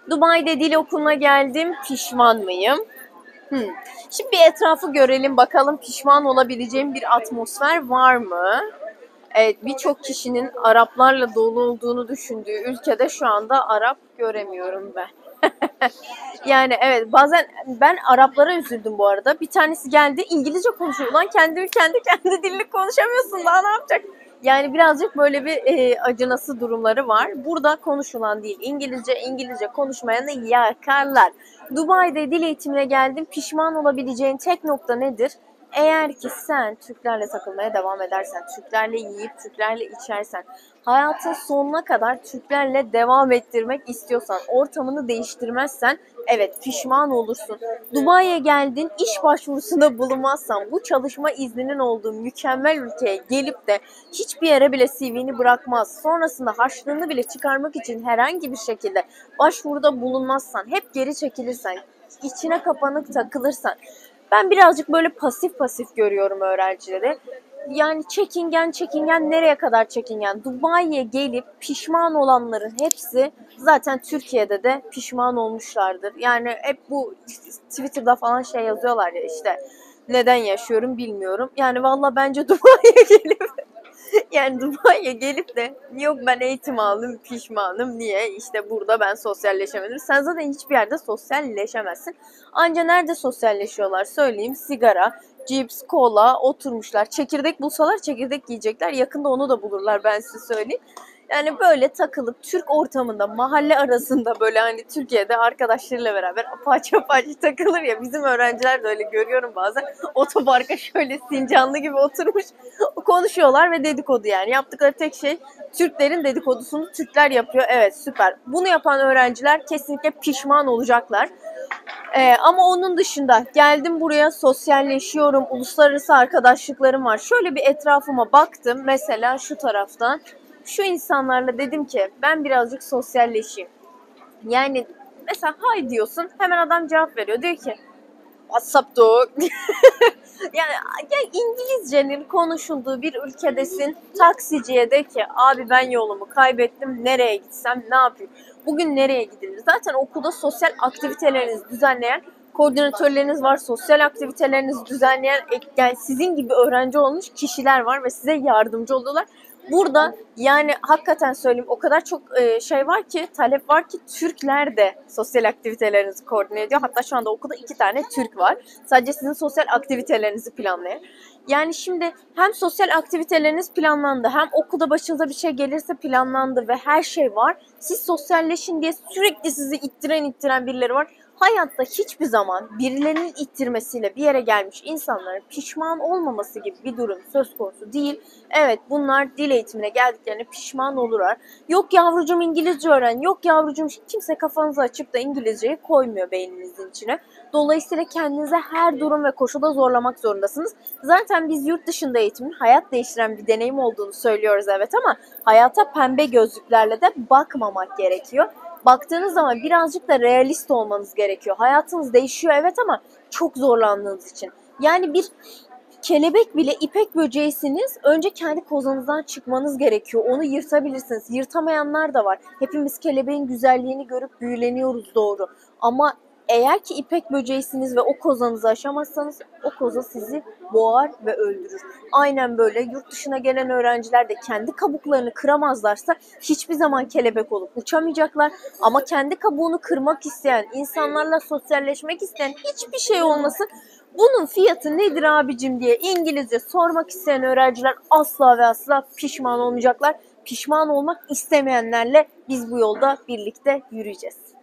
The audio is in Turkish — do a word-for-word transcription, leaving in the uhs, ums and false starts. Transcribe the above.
Dubai'de dil okuluna geldim. Pişman mıyım? Hmm. Şimdi bir etrafı görelim bakalım, pişman olabileceğim bir atmosfer var mı? Evet, birçok kişinin Araplarla dolu olduğunu düşündüğü ülkede şu anda Arap göremiyorum ben. Yani evet, bazen ben Araplara üzüldüm bu arada. Bir tanesi geldi, İngilizce konuşuyor. Lan kendi ülkende kendi dilini konuşamıyorsun, daha ne yapacak? Yani birazcık böyle bir e, acınası durumları var. Burada konuşulan değil İngilizce, İngilizce konuşmayanı yakarlar. Dubai'de dil eğitimine geldim. Pişman olabileceğin tek nokta nedir? Eğer ki sen Türklerle takılmaya devam edersen, Türklerle yiyip Türklerle içersen, hayatın sonuna kadar Türklerle devam ettirmek istiyorsan, ortamını değiştirmezsen, evet, pişman olursun. Dubai'ye geldin, iş başvurusunda bulunmazsan, bu çalışma izninin olduğu mükemmel ülkeye gelip de hiçbir yere bile C V'ni bırakmaz, sonrasında harçlığını bile çıkarmak için herhangi bir şekilde başvuruda bulunmazsan, hep geri çekilirsen, içine kapanık takılırsan, ben birazcık böyle pasif pasif görüyorum öğrencileri. Yani çekingen çekingen nereye kadar çekingen? Dubai'ye gelip pişman olanların hepsi zaten Türkiye'de de pişman olmuşlardır. Yani hep bu Twitter'da falan şey yazıyorlar ya, işte neden yaşıyorum bilmiyorum. Yani valla bence Dubai'ye gelip yani Dubai'ye gelip de yok ben eğitim aldım pişmanım, niye işte burada ben sosyalleşemedim. Sen zaten hiçbir yerde sosyalleşemezsin. Anca nerede sosyalleşiyorlar söyleyeyim: sigara, cips, kola, oturmuşlar. Çekirdek bulsalar çekirdek yiyecekler. Yakında onu da bulurlar, ben size söyleyeyim. Yani böyle takılıp Türk ortamında, mahalle arasında, böyle hani Türkiye'de arkadaşlarıyla beraber apaçı apaçı takılır ya, bizim öğrenciler de öyle görüyorum bazen. Otoparka şöyle Sincanlı gibi oturmuş konuşuyorlar ve dedikodu yani. Yaptıkları tek şey Türklerin dedikodusunu Türkler yapıyor. Evet, süper. Bunu yapan öğrenciler kesinlikle pişman olacaklar. Ee, ama onun dışında geldim buraya, sosyalleşiyorum, uluslararası arkadaşlıklarım var. Şöyle bir etrafıma baktım mesela şu taraftan. Şu insanlarla dedim ki ben birazcık sosyalleşeyim. Yani mesela hay diyorsun, hemen adam cevap veriyor. Diyor ki WhatsApp dog. Yani ya İngilizcenin konuşulduğu bir ülkedesin. Taksiciye de ki abi ben yolumu kaybettim, nereye gitsem, ne yapayım? Bugün nereye gidilir? Zaten okulda sosyal aktivitelerinizi düzenleyen koordinatörleriniz var. Sosyal aktivitelerinizi düzenleyen yani sizin gibi öğrenci olmuş kişiler var ve size yardımcı oluyorlar. Burada yani hakikaten söyleyeyim, o kadar çok şey var ki, talep var ki, Türkler de sosyal aktivitelerinizi koordine ediyor. Hatta şu anda okulda iki tane Türk var. Sadece sizin sosyal aktivitelerinizi planlayan. Yani şimdi hem sosyal aktiviteleriniz planlandı, hem okulda başınıza bir şey gelirse planlandı ve her şey var. Siz sosyalleşin diye sürekli sizi ittiren ittiren birileri var. Hayatta hiçbir zaman birilerinin ittirmesiyle bir yere gelmiş insanların pişman olmaması gibi bir durum söz konusu değil. Evet, bunlar dil eğitimine geldiklerine pişman olurlar. Yok yavrucuğum İngilizce öğren, yok yavrucuğum, kimse kafanızı açıp da İngilizceyi koymuyor beyninizin içine. Dolayısıyla kendinize her durum ve koşulda zorlamak zorundasınız. Zaten biz yurt dışında eğitimin hayat değiştiren bir deneyim olduğunu söylüyoruz, evet, ama hayata pembe gözlüklerle de bakmamak gerekiyor. Baktığınız zaman birazcık da realist olmanız gerekiyor. Hayatınız değişiyor evet, ama çok zorlandığınız için. Yani bir kelebek bile ipek böceğisiniz. Önce kendi kozanızdan çıkmanız gerekiyor. Onu yırtabilirsiniz. Yırtamayanlar da var. Hepimiz kelebeğin güzelliğini görüp büyüleniyoruz, doğru. Ama eğer ki ipek böceğisiniz ve o kozanızı aşamazsanız o koza sizi boğar ve öldürür. Aynen böyle yurt dışına gelen öğrenciler de kendi kabuklarını kıramazlarsa hiçbir zaman kelebek olup uçamayacaklar. Ama kendi kabuğunu kırmak isteyen, insanlarla sosyalleşmek isteyen, hiçbir şey olmasın, bunun fiyatı nedir abicim diye İngilizce sormak isteyen öğrenciler asla ve asla pişman olmayacaklar. Pişman olmak istemeyenlerle biz bu yolda birlikte yürüyeceğiz.